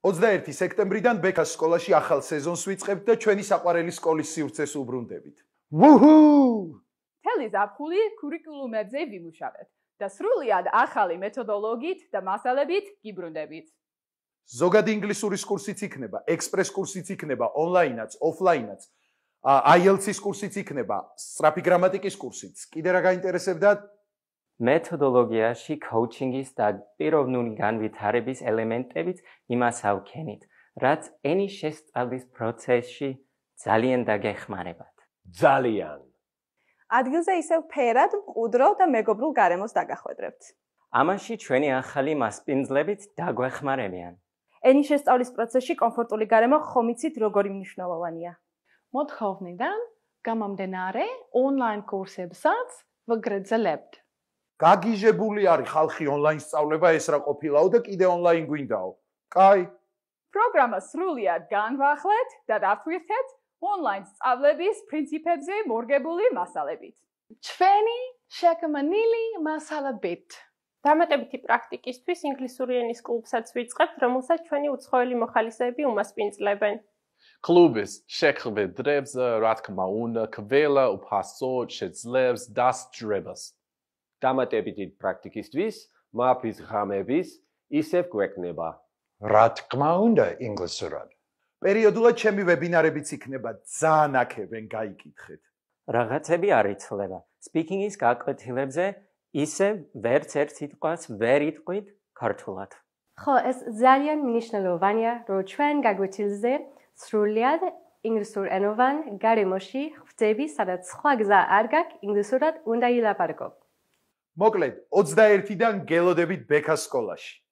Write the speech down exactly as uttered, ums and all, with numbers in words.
ოცდაერთი სექტემბრიდან ბექას სკოლაში ახალ სეზონს ვიწყებთ და ჩვენი საყვარელი სკოლის სივრცეს უბრუნდებით. ვუჰუ! მთელი ზაფხული კურიკულუმებზე ვიმუშავებთ და სრულიად ახალი მეთოდოლოგიით და მასალებით გიბრუნდებით. ზოგადი ინგლისურის კურსიც იქნება, ექსპრეს კურსიც იქნება, ონლაინაც, ოფლაინაც, აი ელ ცის კურსიც იქნება, სწრაფი გრამატიკის კურსიც. კიდე რა გაინტერესებდათ? მეთოდოლოგიაში კოუჩინგის და პიროვნული განვითარების ელემენტებიც იმას ავქენით, რაც ენის შესწავლის პროცესში ძალიან დაგეხმარებათ. ძალიან. ადგილზე ისევ ფერად, მყუდრო და მეგობრულ გარემოს დაგახვედრებთ. ამაში ჩვენი ახალი მასპინძლებით დაგვეხმარებიან. ენის შესწავლის პროცესში კომფორტული გარემო ხომ იცით როგორი მნიშვნელოვანია. მოთხოვნიდან გამომდინარე ონლაინ კურსებსაც ვაგრძელებთ. გაგიჟებული არის ხალხი ონლაინ სწავლება, ეს რა ყოფილაო და კიდე ონლაინ გვინდაო. კაი. პროგრამა სრულიად განვახლეთ და დავთვრითეთ ონლაინ სწავლების პრინციპებზე მორგებული მასალებით. ჩვენი შეკამანილი მასალებით. დამატებითი პრაქტიკისთვის ინგლისური ენის კლუბსაც ვიწყებთ, რომელსაც ჩვენი უცხოელი მოხალისეები უმასპინძლებენ. კლუბის შეხვედრებს, რა თქმა უნდა, ყველა უფასო შეძლებს დასწრებას. დამატებითი პრაქტიკისთვის მაფის ღამების ისევ გვექნება. რა თქმა უნდა, ინგლისურად. პერიოდულად ჩემი ვებინარებიც იქნება, ძალიან აქებენ, გაიკითხეთ. რაღაცები არ იცვლება. სპიკინგის გაკვეთილებზე ისევ ვერც ერთ სიტყვას ვერ იტყვით ქართულად. ხო, ეს ძალიან მნიშვნელოვანია, რომ ჩვენ გაკვეთილზე სრულიად ინგლისურ ენოვან გარემოში ხვდები, სადაც სხვა გზა არ გაქვს, ინგლისურად უნდა ილაპარაკო. მოკლედ, ოცდაერთიდან გელოდებით ბექას სკოლაში.